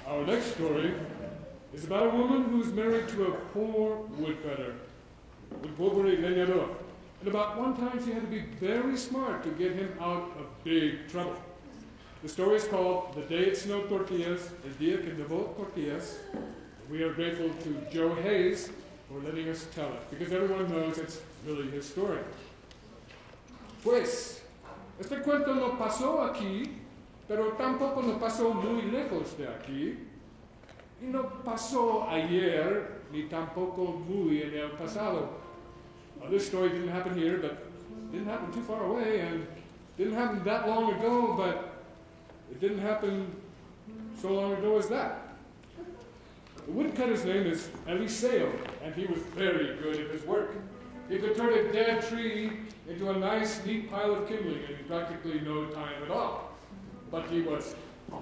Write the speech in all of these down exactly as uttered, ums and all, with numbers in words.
Our next story is about a woman who's married to a poor woodcutter, un pobre leñador. And about one time she had to be very smart to get him out of big trouble. The story is called The Day It Snowed Tortillas, El Día que Nevó Tortillas. We are grateful to Joe Hayes for letting us tell it, because everyone knows it's really his story. Pues, este cuento no pasó aquí, pero tampoco no pasó muy lejos de aquí. Y no pasó ayer, ni tampoco muy en el pasado. Well, this story didn't happen here, but it didn't happen too far away, and didn't happen that long ago, but it didn't happen so long ago as that. The woodcutter's name is Eliseo, and he was very good at his work. He could turn a dead tree into a nice, neat pile of kindling in practically no time at all. But he was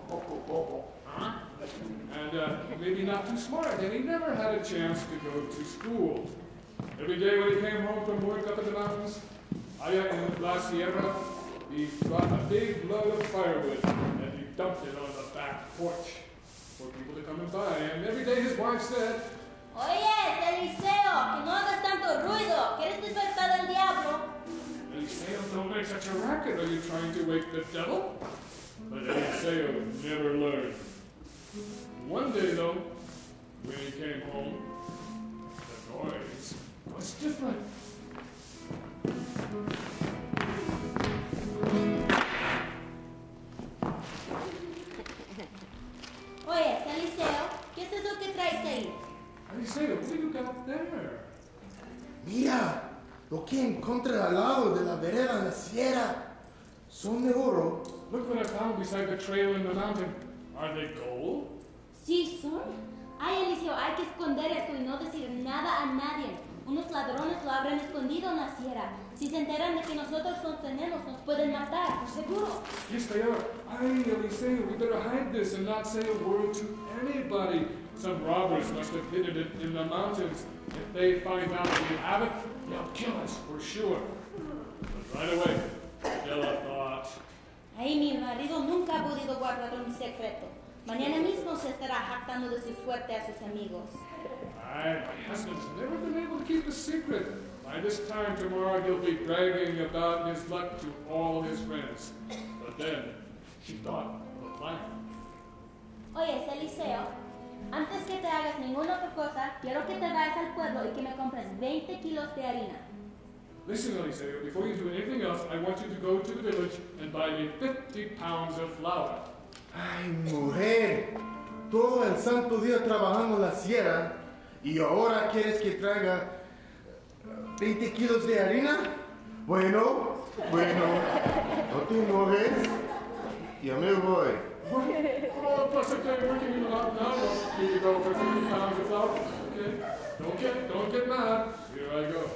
and uh, maybe not too smart, and he never had a chance to go to school. Every day when he came home from work up in the mountains, allá in La Sierra, he brought a big load of firewood, and he dumped it on the back porch for people to come and buy. And every day his wife said, Oye, Eliseo, que no hagas tanto ruido. ¿Quieres despertar al diablo? Eliseo, don't make such a racket. Are you trying to wake the devil? But Eliseo never learned. One day, though, when he came home, the noise was different. Oye, Eliseo, ¿qué es eso que traes ahí? Eliseo, what do you got there? Mira, lo que encontré al lado de la vereda en la sierra. Son de oro. Look what I found beside the trail in the mountain. Are they gold? Sí, son. Ay, Eliseo, hay que esconder esto y no decir nada a nadie. Unos ladrones lo habrán escondido en la sierra. Si se enteran de que nosotros los tenemos, nos pueden matar, por seguro. Yes, they are. Ay, Eliseo, we better hide this and not say a word to anybody. Some robbers must have hidden it in the mountains. If they find out we have it, they'll kill us for sure. But right away, Stella thought, Ay, mi marido nunca ha podido guardar un secreto. Mañana mismo se estará jactando de su suerte a sus amigos. Aye, my husband's never been able to keep a secret. By this time tomorrow, he'll be bragging about his luck to all his friends. But then, she thought of a plan. Oye, Eliseo, antes que te hagas ninguna otra cosa, quiero que te vayas al pueblo y que me compres veinte kilos de harina. Listen, Eliseo, before you do anything else, I want you to go to the village and buy me fifty pounds of flour. Ay, mujer, todo el santo día trabajando en la sierra y ahora quieres que traiga veinte kilos de harina. Bueno, bueno, no te enojes, ya me voy. Oh, plus if they're working in the mountain now, I need to go for fifty pounds of flour. Okay? Don't get, don't get mad. Here I go.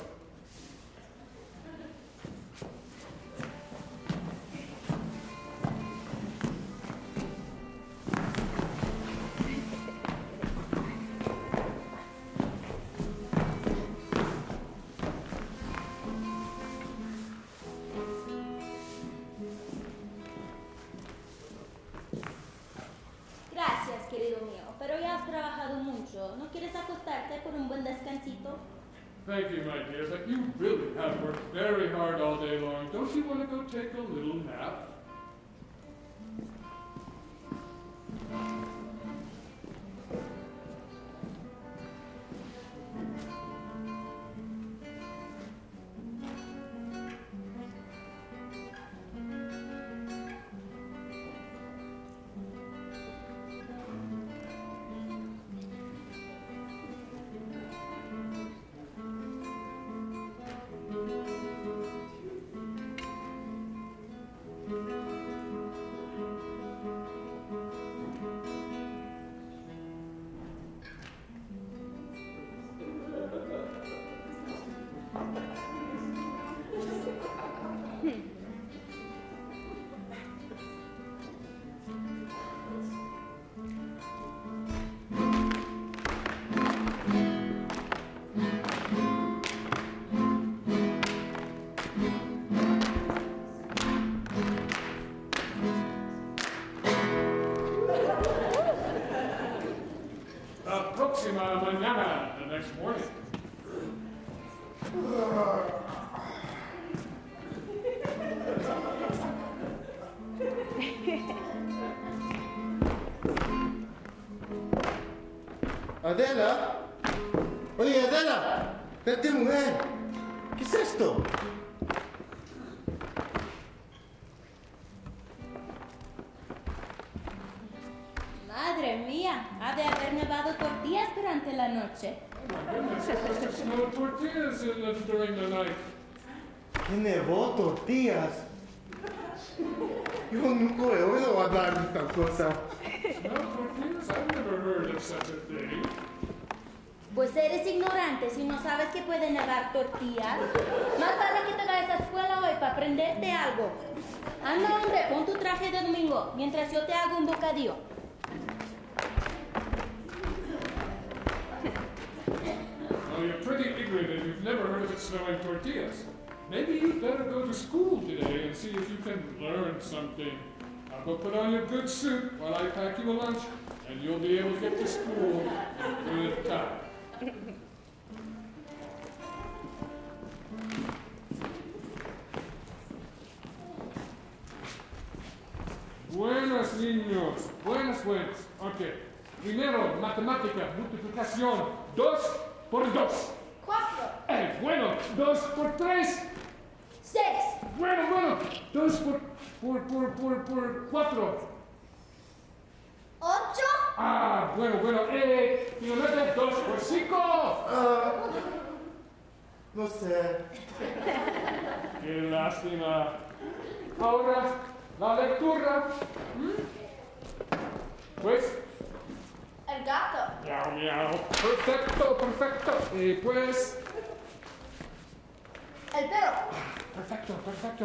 Gracias, querido mío, pero ya has trabajado mucho. ¿No quieres acostarte por un buen descansito? Thank you, my dear, but you really have worked very hard all day long. Don't you want to go take a little nap? hasta mañana, the next morning. Adela. Oye, Adela. Vete, mujer. ¿Qué es esto? Madre mía, ha de haber nevado tortillas durante la noche. Oh my goodness, there must have snowed tortillas in the, during the night. ¿Qué nevó tortillas? Yo nunca he oído hablar de tal cosa. Snowed tortillas? I've never heard of such a thing. Pues eres ignorante si no sabes que puede nevar tortillas. Más vale que te vayas a la escuela hoy para aprenderte algo. Anda, hombre, pon tu traje de domingo mientras yo te hago un bocadillo. Well, you're pretty ignorant and you've never heard of it snowing tortillas. Maybe you'd better go to school today and see if you can learn something. I'll go put on your good suit while I pack you a lunch, and you'll be able to get to school in good time. Buenos niños, buenas, buenas. Ok. Primero, matemática, multiplicación. Dos por dos. Cuatro. Eh, bueno, dos por tres. Seis. Bueno, bueno, dos por, por, por, por, por cuatro. Ocho. Ah, bueno, bueno, eh, finalmente dos por cinco. Ah, no sé. Qué lástima. Ahora, la lectura. ¿Mm? Pues, El gato. miau, miau. Perfecto, perfecto. Y pues, El perro. perfecto, perfecto.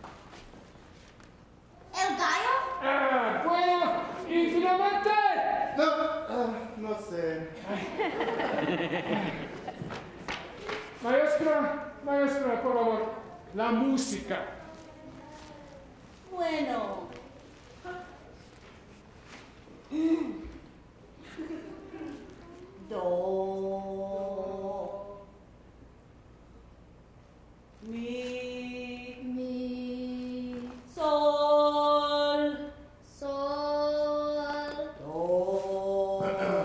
El gallo. Ah, bueno, y finalmente. No, ah, no sé. Maestra, maestra, por favor, la música. Bueno. Do. Mi. Mi. Sol. Sol. Do.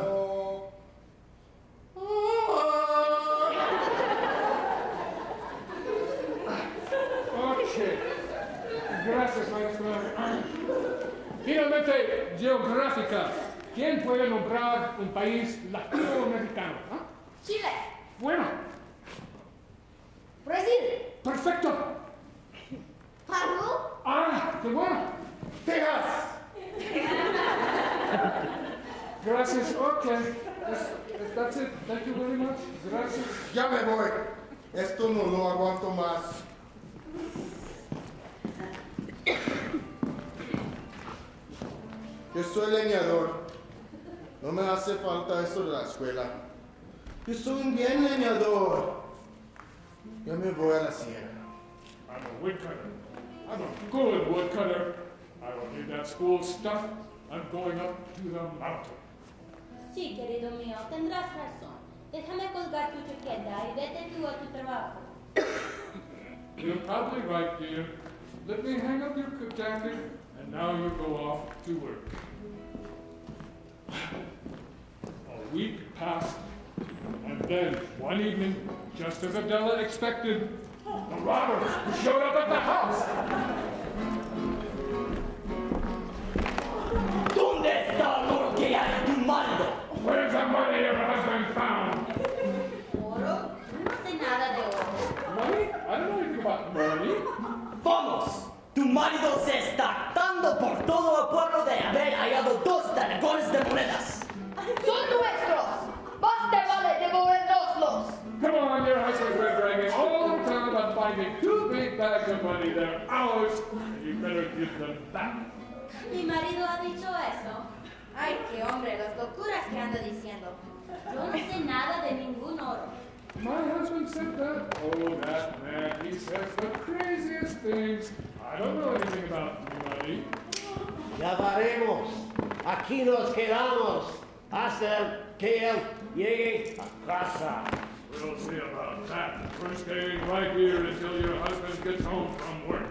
Ok. Gracias, maestra. Finalmente, geográfica. ¿Quién puede nombrar un país latinoamericano? ¿Ah? Chile. Bueno, Brasil. perfecto. Perú. Ah, qué bueno. Texas. Gracias. Ok. That's, that's it. Thank you very much. Gracias. Ya me voy. Esto no lo aguanto más. Yo soy leñador. No me hace falta eso de la escuela. Yo soy un bien leñador. Ya me voy a la sierra. I'm a woodcutter. I'm a good woodcutter. I don't need that school stuff. I'm going up to the mountain. Sí, querido mío, tendrás razón. Déjame colgar tu chaqueta y vete tú a tu trabajo. You're probably right, dear. Let me hang up your jacket, and now you go off to work. A week passed, and then one evening, just as Adela expected, the robbers showed up at the house. ¿Dónde está el oro que hay en tu mando? Where's the money your husband found? ¿Oro? No sé nada de oro. Money? I don't know anything about money. ¡Vamos! Tu marido se está dando por todo el pueblo de haber hallado dos dragones de monedas. ¡Son nuestros! ¡Más te vale devolvernoslos! Come on, your husband's been bragging all the time about finding two big bags of money. They're ours, and you better give them back. Mi marido ha dicho eso. Ay, qué hombre, las locuras que anda diciendo. Yo no sé nada de ningún oro. My husband said that. Oh, that man, he says the craziest things. I don't know anything about money. Ya varemos. Aquí nos quedamos hasta que el llegue a casa. We'll see about that. We're staying right here until your husband gets home from work.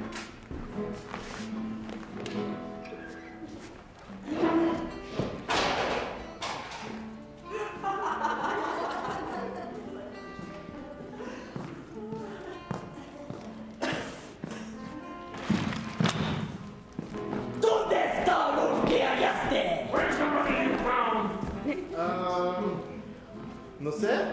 ¿Dónde está lo que hallaste? Where's the money you found? Um, no sé.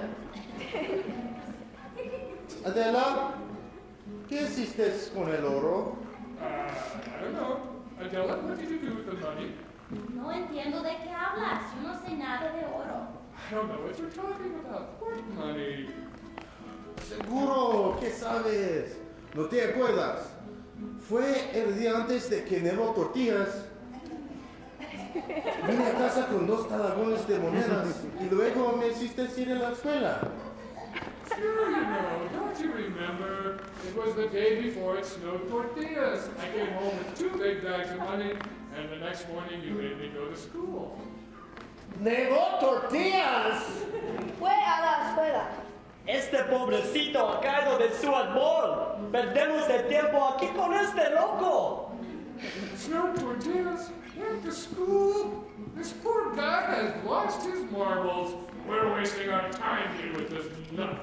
Adela, ¿qué hiciste con el oro? Uh, I don't know. Adela, what did you do with the money? No entiendo de qué hablas. Yo no sé nada de oro. I don't know what you're talking about. What money? Seguro que sabes. ¿No te acuerdas? Fue el día antes de que nevó tortillas. Vine a casa con dos talagones de monedas y luego me hiciste ir a la escuela. Sure you know. Don't you remember? It was the day before it snowed tortillas. I came home with two big bags of money, and the next morning you made me go to school. ¡Nevó tortillas! Fue a la escuela. Este pobrecito ha caído de su árbol. Perdemos el tiempo aquí con este loco. Snowed tortillas? Went to school? This poor guy has lost his marbles. We're wasting our time here with this nut.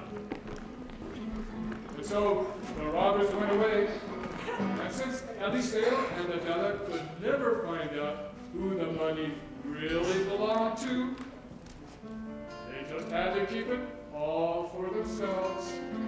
And so the robbers went away. And since Eliseo and Adela could never find out who the money really belonged to, they just had to keep it all for themselves.